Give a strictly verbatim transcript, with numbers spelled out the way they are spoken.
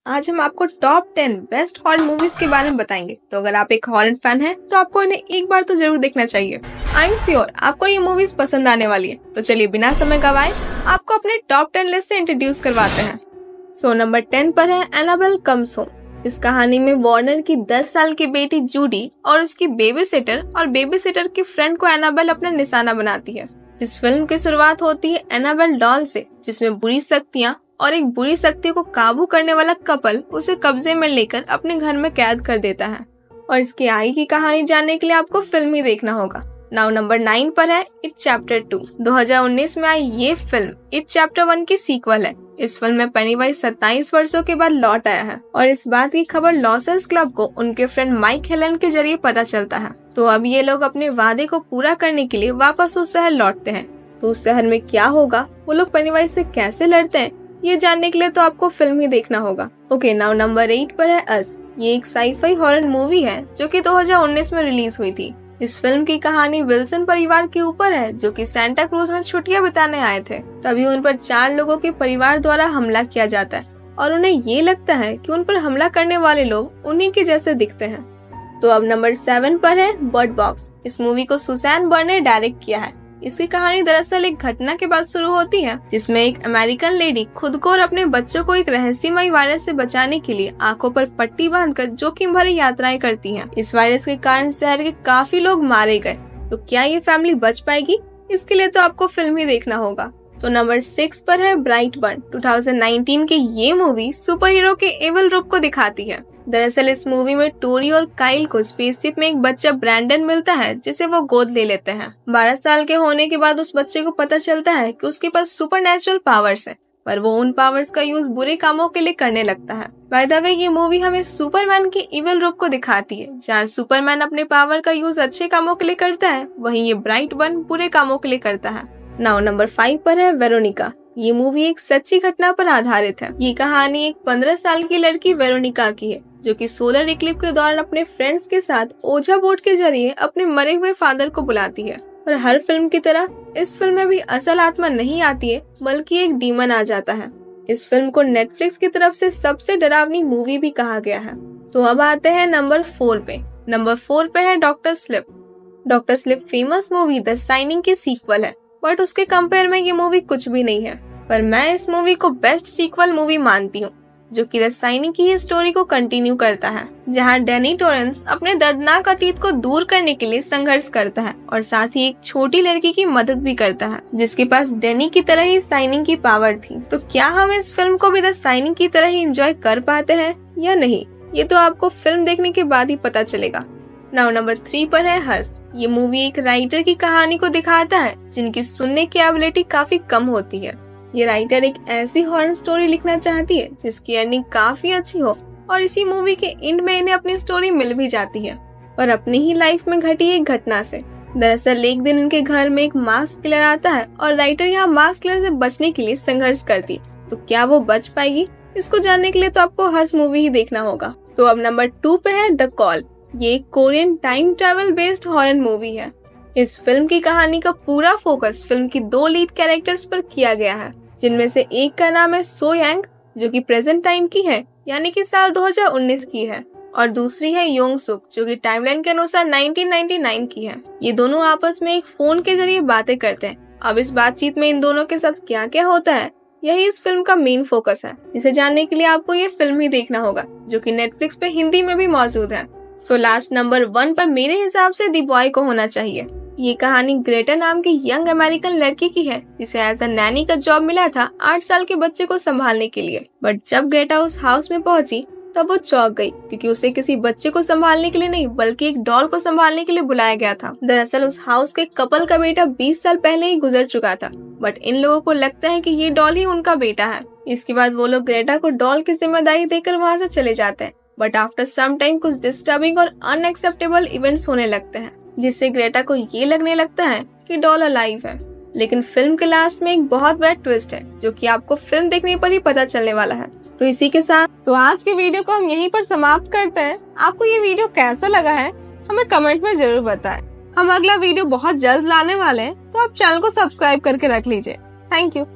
आज हम आपको top ten best horror movies के बारे में बताएंगे। तो अगर आप एक हॉरर फैन हैं, तो आपको इन्हें एक बार तो जरूर देखना चाहिए। आई एम श्योर आपको ये मूवीज पसंद आने वाली है। तो चलिए बिना समय गवाए आपको अपने टॉप टेन लिस्ट से इंट्रोड्यूस करवाते हैं। सो नंबर टेन पर है एनाबेल कम्स होम। इस कहानी में वार्नर की दस साल की बेटी जूडी और उसकी बेबी सिटर और बेबी सिटर की फ्रेंड को एनाबेल अपना निशाना बनाती है। इस फिल्म की शुरुआत होती है एनाबेल डॉल से, जिसमें बुरी शक्तियाँ और एक बुरी शक्ति को काबू करने वाला कपल उसे कब्जे में लेकर अपने घर में कैद कर देता है। और इसकी आगे की कहानी जानने के लिए आपको फिल्म ही देखना होगा। नाउ नंबर नाइन पर है इट चैप्टर टू। दो हज़ार उन्नीस में आई ये फिल्म इट चैप्टर वन की सीक्वल है। इस फिल्म में पेनीवाइज सत्ताईस वर्षों के बाद लौट आया है और इस बात की खबर लॉसर्स क्लब को उनके फ्रेंड माइक हेलन के जरिए पता चलता है। तो अब ये लोग अपने वादे को पूरा करने के लिए वापस उस शहर लौटते हैं। तो उस शहर में क्या होगा, वो लोग पेनीवाइज से कैसे लड़ते हैं, ये जानने के लिए तो आपको फिल्म ही देखना होगा। ओके, नाउ नंबर एट पर है अस। ये एक साइफाई हॉरर मूवी है जो कि दो हज़ार उन्नीस में रिलीज हुई थी। इस फिल्म की कहानी विल्सन परिवार के ऊपर है, जो कि सेंटा क्रूज में छुट्टियां बिताने आए थे। तभी उन पर चार लोगों के परिवार द्वारा हमला किया जाता है और उन्हें ये लगता है कि उन पर हमला करने वाले लोग उन्हीं के जैसे दिखते हैं। तो अब नंबर सेवन पर है बर्ड बॉक्स। इस मूवी को सुसैन बर्न ने डायरेक्ट किया है। इसकी कहानी दरअसल एक घटना के बाद शुरू होती है, जिसमें एक अमेरिकन लेडी खुद को और अपने बच्चों को एक रहस्यमय वायरस से बचाने के लिए आंखों पर पट्टी बांधकर जोखिम भरी यात्राएं करती हैं। इस वायरस के कारण शहर के काफी लोग मारे गए। तो क्या ये फैमिली बच पाएगी? इसके लिए तो आपको फिल्म ही देखना होगा। तो नंबर सिक्स पर है ब्राइट बर्न। दो हज़ार उन्नीस की ये मूवी सुपर हीरो के एविल रूप को दिखाती है। दरअसल इस मूवी में टोरी और काइल को स्पेसशिप में एक बच्चा ब्रैंडन मिलता है, जिसे वो गोद ले लेते हैं। बारह साल के होने के बाद उस बच्चे को पता चलता है कि उसके पास सुपरनैचुरल पावर्स हैं, पर वो उन पावर्स का यूज बुरे कामों के लिए करने लगता है। बाय द वे, ये मूवी हमें सुपरमैन के इविल रूप को दिखाती है। जहाँ सुपरमैन अपने पावर का यूज अच्छे कामों के लिए करता है, वहीं ये ब्राइट बर्न बुरे कामों के लिए करता है। नाउ नंबर फाइव पर है वेरोनिका। ये मूवी एक सच्ची घटना पर आधारित है। ये कहानी एक पंद्रह साल की लड़की वेरोनिका की है, जो कि सोलर इक्लिप्स के दौरान अपने फ्रेंड्स के साथ ओझा बोर्ड के जरिए अपने मरे हुए फादर को बुलाती है। और हर फिल्म की तरह इस फिल्म में भी असल आत्मा नहीं आती है, बल्कि एक डीमन आ जाता है। इस फिल्म को नेटफ्लिक्स की तरफ से सबसे डरावनी मूवी भी कहा गया है। तो अब आते हैं नंबर फोर पे। नंबर फोर पे है Doctor Sleep. Doctor Sleep famous movie The Shining की सीक्वल है, बट उसके कंपेयर में ये मूवी कुछ भी नहीं है। पर मैं इस मूवी को बेस्ट सीक्वल मूवी मानती हूँ, जो कि द शाइनिंग की स्टोरी को कंटिन्यू करता है, जहां डैनी टोरेंस अपने दर्दनाक अतीत को दूर करने के लिए संघर्ष करता है और साथ ही एक छोटी लड़की की मदद भी करता है, जिसके पास डैनी की तरह ही शाइनिंग की पावर थी। तो क्या हम इस फिल्म को भी द शाइनिंग की तरह ही एंजॉय कर पाते हैं या नहीं, ये तो आपको फिल्म देखने के बाद ही पता चलेगा। नाउ नंबर थ्री पर है हर्ष। ये मूवी एक राइटर की कहानी को दिखाता है, जिनकी सुनने की एबिलिटी काफी कम होती है। ये राइटर एक ऐसी हॉरर स्टोरी लिखना चाहती है जिसकी एंडिंग काफी अच्छी हो, और इसी मूवी के एंड में इन्हें अपनी स्टोरी मिल भी जाती है, और अपनी ही लाइफ में घटी एक घटना से। दरअसल एक दिन इनके घर में एक मास्क किलर आता है और राइटर यहाँ मास्क किलर से बचने के लिए संघर्ष करती है। तो क्या वो बच पाएगी? इसको जानने के लिए तो आपको हर्ष मूवी ही देखना होगा। तो अब नंबर टू पे है द कॉल। ये एक Korean time travel based horror movie है। इस फिल्म की कहानी का पूरा फोकस फिल्म की दो लीड कैरेक्टर्स पर किया गया है, जिनमें से एक का नाम है सो यांग, जो कि प्रेजेंट टाइम की है, यानी कि साल दो हज़ार उन्नीस की है, और दूसरी है योंग सुक, जो कि टाइमलाइन के अनुसार उन्नीस सौ निन्यानवे की है। ये दोनों आपस में एक फोन के जरिए बातें करते हैं। अब इस बातचीत में इन दोनों के साथ क्या क्या होता है, यही इस फिल्म का मेन फोकस है। इसे जानने के लिए आपको ये फिल्म ही देखना होगा, जो कि नेटफ्लिक्स पे हिंदी में भी मौजूद है। सो लास्ट नंबर वन पर मेरे हिसाब से द बॉय को होना चाहिए। ये कहानी ग्रेटा नाम की यंग अमेरिकन लड़की की है, जिसे एज अ नैनी का जॉब मिला था आठ साल के बच्चे को संभालने के लिए। बट जब ग्रेटा उस हाउस में पहुंची, तब वो चौंक गई, क्योंकि उसे किसी बच्चे को संभालने के लिए नहीं, बल्कि एक डॉल को संभालने के लिए बुलाया गया था। दरअसल उस हाउस के कपल का बेटा बीस साल पहले ही गुजर चुका था, बट इन लोगों को लगता है कि ये डॉल ही उनका बेटा है। इसके बाद वो लोग ग्रेटा को डॉल की जिम्मेदारी देकर वहाँ से चले जाते हैं। बट आफ्टर सम टाइम कुछ डिस्टर्बिंग और अनएक्सेप्टेबल इवेंट्स होने लगते हैं, जिससे ग्रेटा को ये लगने लगता है कि डॉल अलाइव है। लेकिन फिल्म के लास्ट में एक बहुत बड़ा ट्विस्ट है, जो कि आपको फिल्म देखने पर ही पता चलने वाला है। तो इसी के साथ तो आज की वीडियो को हम यहीं पर समाप्त करते हैं। आपको ये वीडियो कैसा लगा है, हमें कमेंट में जरूर बताएं। हम अगला वीडियो बहुत जल्द लाने वाले हैं, तो आप चैनल को सब्सक्राइब करके रख लीजिए। Thank you.